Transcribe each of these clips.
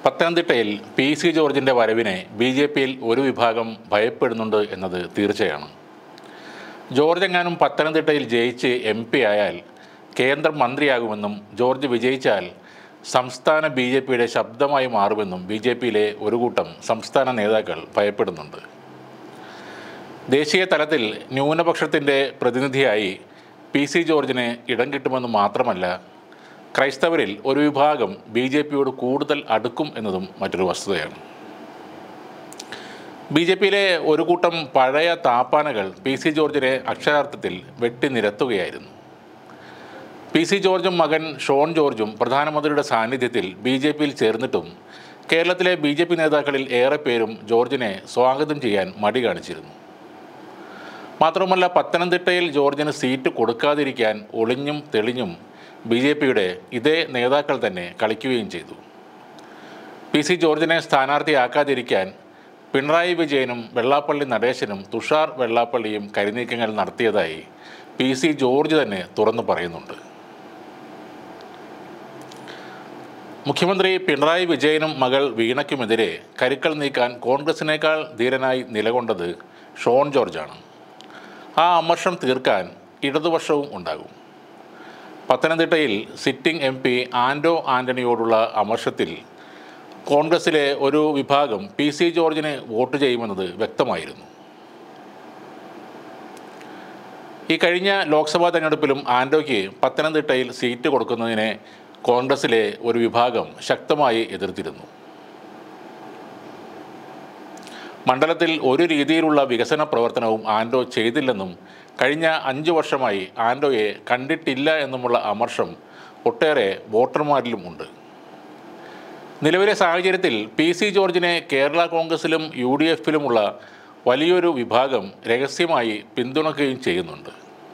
പത്തനംതിട്ടയിൽ പി.സി. ജോർജിൻ്റെ വരവിനെ ബി.ജെ.പിയിൽ ഒരു വിഭാഗം ഭയപ്പെടുന്നുണ്ട് എന്നത് തീർച്ചയാണ്. ജോർജ് എങ്ങാനും പത്തനംതിട്ടയിൽ ജയിച്ച് എം.പി. ആയാൽ കേന്ദ്രമന്ത്രിയാകുമെന്നും ജോർജ് വിജയിച്ചാൽ സംസ്ഥാന ബി.ജെ.പിയുടെ ശബ്ദമായി മാറുമെന്നും ബി.ജെ.പിയിലെ ഒരു കൂട്ടം സംസ്ഥാന നേതാക്കൾ ഭയപ്പെടുന്നുണ്ട്. ദേശീയ തലത്തിൽ ന്യൂനപക്ഷത്തിൻ്റെ പ്രതിനിധിയായി പി.സി. ജോർജിന് ഇടം കിട്ടുമെന്ന് മാത്രമല്ല, ക്രൈസ്തവരിൽ ഒരു വിഭാഗം ബി.ജെ.പിയോട് കൂടുതൽ അടുക്കും എന്നതും മറ്റൊരു വസ്തുതയാണ്. ബി.ജെ.പിയിലെ ഒരു കൂട്ടം പഴയ താപ്പാനകൾ പി.സി. ജോർജിനെ അക്ഷരാർത്ഥത്തിൽ വെട്ടിനിരത്തുകയായിരുന്നു. പി.സി. ജോർജും മകൻ ഷോൺ ജോർജും പ്രധാനമന്ത്രിയുടെ സാന്നിധ്യത്തിൽ ബി.ജെ.പിയിൽ ചേർന്നിട്ടും കേരളത്തിലെ ബി.ജെ.പി നേതാക്കളിൽ ഏറെ പേരും ജോർജിനെ സ്വാഗതം ചെയ്യാൻ മടി കാണിച്ചിരുന്നു. മാത്രമല്ല, പത്തനംതിട്ടയിൽ ജോർജിന് സീറ്റ് കൊടുക്കാതിരിക്കാൻ ഒളിഞ്ഞും തെളിഞ്ഞും ബി.ജെ.പിയുടെ ഇതേ നേതാക്കൾ തന്നെ കളിക്കുകയും ചെയ്തു. പി.സി. ജോർജിനെ സ്ഥാനാർത്ഥിയാക്കാതിരിക്കാൻ പിണറായി വിജയനും വെള്ളാപ്പള്ളി നടേശനും തുഷാർ വെള്ളാപ്പള്ളിയും കരിനീക്കങ്ങൾ നടത്തിയതായി പി.സി. ജോർജ് തന്നെ തുറന്നു പറയുന്നുണ്ട്. മുഖ്യമന്ത്രി പിണറായി വിജയനും മകൾ വീണയ്ക്കുമെതിരെ കരുക്കൾ നീക്കാൻ കോൺഗ്രസിനേക്കാൾ ധീരനായി നിലകൊണ്ടത് ഷോൺ ജോർജാണ്. ആ അമർഷം തീർക്കാൻ ഇടതുപക്ഷവും ഉണ്ടാകും. പത്തനംതിട്ടയിൽ സിറ്റിംഗ് എം.പി. ആൻഡോ ആൻ്റണിയോടുള്ള അമർഷത്തിൽ കോൺഗ്രസിലെ ഒരു വിഭാഗം പി.സി. ജോർജിന് വോട്ട് ചെയ്യുമെന്നത് വ്യക്തമായിരുന്നു. ഈ കഴിഞ്ഞ ലോക്സഭാ തെരഞ്ഞെടുപ്പിലും ആൻഡോയ്ക്ക് പത്തനംതിട്ടയിൽ സീറ്റ് കൊടുക്കുന്നതിനെ കോൺഗ്രസിലെ ഒരു വിഭാഗം ശക്തമായി എതിർത്തിരുന്നു. മണ്ഡലത്തിൽ ഒരു രീതിയിലുള്ള വികസന പ്രവർത്തനവും ആൻഡോ ചെയ്തില്ലെന്നും കഴിഞ്ഞ 5 വർഷമായി ആൻഡോയെ കണ്ടിട്ടില്ല എന്നുമുള്ള അമർഷം ഒട്ടേറെ വോട്ടർമാരിലും ഉണ്ട്. നിലവിലെ സാഹചര്യത്തിൽ പി.സി. ജോർജിനെ കേരള കോൺഗ്രസിലും UDF-ലുമുള്ള വലിയൊരു വിഭാഗം രഹസ്യമായി പിന്തുണയ്ക്കുകയും ചെയ്യുന്നുണ്ട്.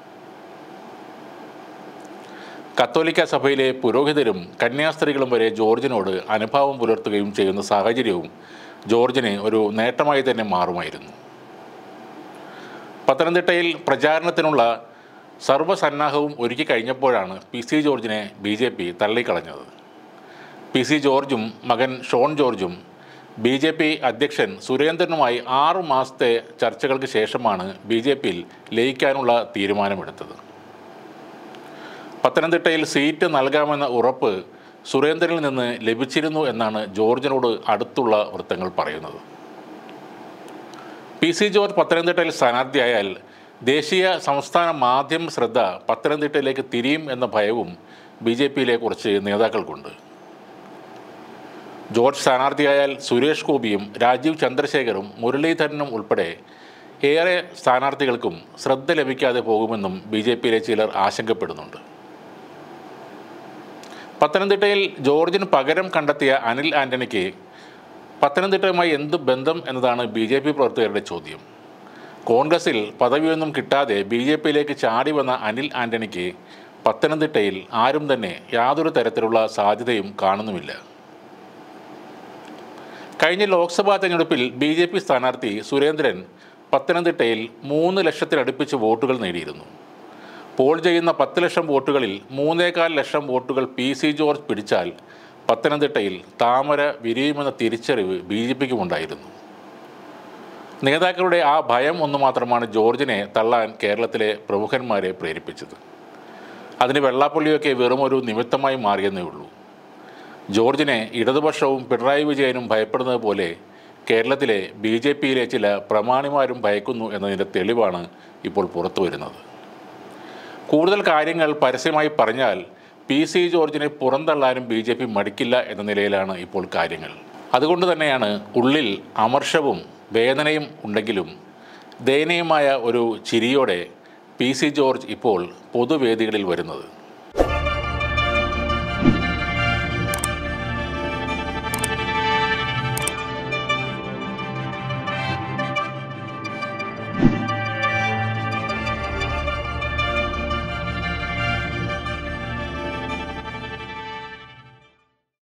കത്തോലിക്ക സഭയിലെ പുരോഹിതരും കന്യാസ്ത്രീകളും വരെ ജോർജിനോട് അനുഭാവം പുലർത്തുകയും ചെയ്യുന്ന സാഹചര്യവും ജോർജിന് ഒരു നേട്ടമായി തന്നെ മാറുമായിരുന്നു. പത്തനംതിട്ടയിൽ പ്രചാരണത്തിനുള്ള സർവ്വസന്നാഹവും ഒരുക്കി കഴിഞ്ഞപ്പോഴാണ് പി.സി. ജോർജിനെ ബി.ജെ.പി തള്ളിക്കളഞ്ഞത്. പി.സി. ജോർജും മകൻ ഷോൺ ജോർജും ബി.ജെ.പി അധ്യക്ഷൻ സുരേന്ദ്രനുമായി 6 മാസത്തെ ചർച്ചകൾക്ക് ശേഷമാണ് ബി.ജെ.പിയിൽ ലയിക്കാനുള്ള തീരുമാനമെടുത്തത്. പത്തനംതിട്ടയിൽ സീറ്റ് നൽകാമെന്ന ഉറപ്പ് സുരേന്ദ്രനിൽ നിന്ന് ലഭിച്ചിരുന്നു എന്നാണ് ജോർജിനോട് അടുത്തുള്ള വൃത്തങ്ങൾ പറയുന്നത്. പി.സി. ജോർജ് പത്തനംതിട്ടയിൽ സ്ഥാനാർത്ഥിയായാൽ ദേശീയ സംസ്ഥാന മാധ്യമ ശ്രദ്ധ പത്തനംതിട്ടയിലേക്ക് തിരിയും എന്ന ഭയവും ബി.ജെ.പിയിലെ കുറച്ച് നേതാക്കൾക്കുണ്ട്. ജോർജ് സ്ഥാനാർത്ഥിയായാൽ സുരേഷ് ഗോപിയും രാജീവ് ചന്ദ്രശേഖറും മുരളീധരനും ഉൾപ്പെടെ ഏറെ സ്ഥാനാർത്ഥികൾക്കും ശ്രദ്ധ ലഭിക്കാതെ പോകുമെന്നും ബി.ജെ.പിയിലെ ചിലർ ആശങ്കപ്പെടുന്നുണ്ട്. പത്തനംതിട്ടയിൽ ജോർജിന് പകരം കണ്ടെത്തിയ അനിൽ ആൻ്റണിക്ക് പത്തനംതിട്ടയുമായി എന്ത് ബന്ധം എന്നതാണ് ബി.ജെ.പി പ്രവർത്തകരുടെ ചോദ്യം. കോൺഗ്രസിൽ പദവിയൊന്നും കിട്ടാതെ ബി.ജെ.പിയിലേക്ക് ചാടി വന്ന അനിൽ ആൻ്റണിക്ക് പത്തനംതിട്ടയിൽ ആരും തന്നെ യാതൊരു തരത്തിലുള്ള സാധ്യതയും കാണുന്നുമില്ല. കഴിഞ്ഞ ലോക്സഭാ തെരഞ്ഞെടുപ്പിൽ ബി.ജെ.പി സ്ഥാനാർത്ഥി സുരേന്ദ്രൻ പത്തനംതിട്ടയിൽ 3 ലക്ഷത്തിനടുപ്പിച്ച് വോട്ടുകൾ നേടിയിരുന്നു. പോൾ ചെയ്യുന്ന 10 ലക്ഷം വോട്ടുകളിൽ 3.25 ലക്ഷം വോട്ടുകൾ പി.സി. ജോർജ് പിടിച്ചാൽ പത്തനംതിട്ടയിൽ താമര വിരിയുമെന്ന തിരിച്ചറിവ് ബി.ജെ.പിക്കുമുണ്ടായിരുന്നു. നേതാക്കളുടെ ആ ഭയം ഒന്നു മാത്രമാണ് ജോർജിനെ തള്ളാൻ കേരളത്തിലെ പ്രമുഖന്മാരെ പ്രേരിപ്പിച്ചത്. അതിന് വെള്ളാപ്പള്ളിയൊക്കെ വെറുമൊരു നിമിത്തമായി മാറിയെന്നേ ഉള്ളൂ. ജോർജിനെ ഇടതുപക്ഷവും പിണറായി വിജയനും ഭയപ്പെടുന്നത് പോലെ കേരളത്തിലെ ബി.ജെ.പിയിലെ ചില പ്രമാണിമാരും ഭയക്കുന്നു എന്നതിൻ്റെ തെളിവാണ് ഇപ്പോൾ പുറത്തു വരുന്നത്. കൂടുതൽ കാര്യങ്ങൾ പരസ്യമായി പറഞ്ഞാൽ പി.സി. ജോർജിനെ പുറന്തള്ളാനും ബി.ജെ.പി മടിക്കില്ല എന്ന നിലയിലാണ് ഇപ്പോൾ കാര്യങ്ങൾ. അതുകൊണ്ട് തന്നെയാണ് ഉള്ളിൽ അമർഷവും വേദനയും ഉണ്ടെങ്കിലും ദയനീയമായ ഒരു ചിരിയോടെ പി.സി. ജോർജ് ഇപ്പോൾ പൊതുവേദികളിൽ വരുന്നത്.